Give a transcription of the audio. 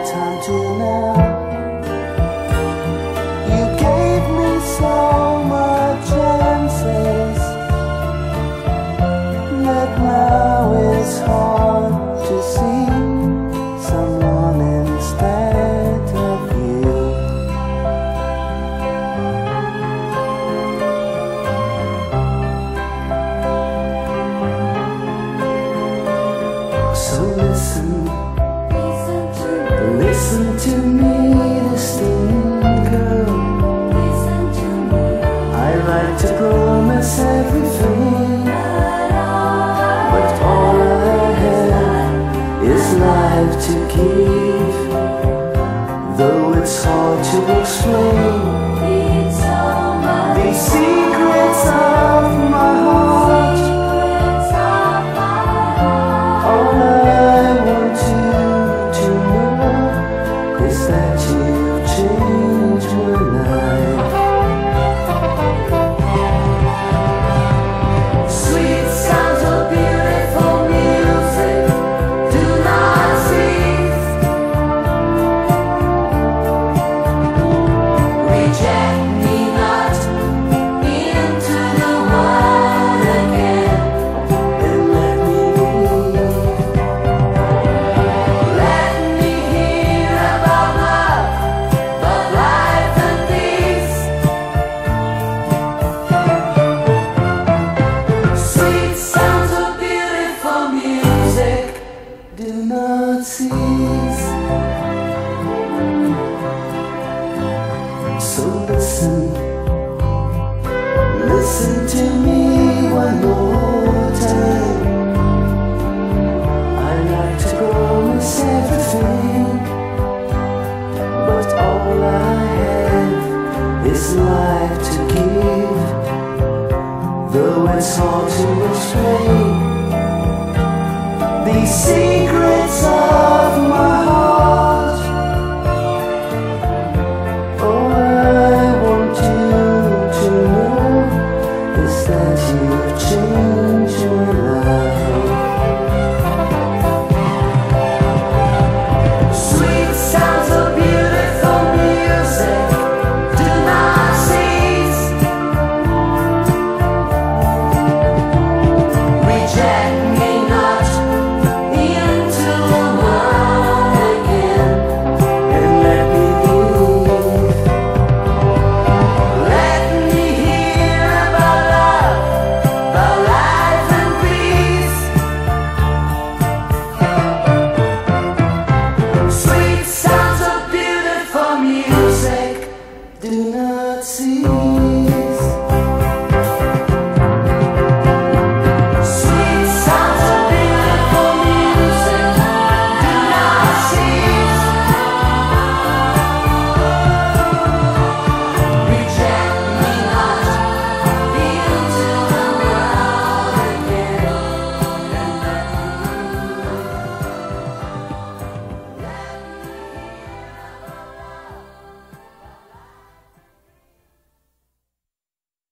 time to now. You gave me so much chances that now it's hard to see someone instead of you. So listen to me, distant girl. I like to promise everything, but all I have is life to give. Though it's hard to explain the secrets of my heart. All I want you to know is that you've changed my life. Sweet sounds of beautiful music do not cease. Reject me not into the world again, and let me leave. Let me hear about love, but life and peace. Sweet sounds of beautiful music do not cease. So listen to me one more time. I like to promise everything, but all I have is life to give. Though it's hard to explain the secrets of my heart. All I want you to know is that you've changed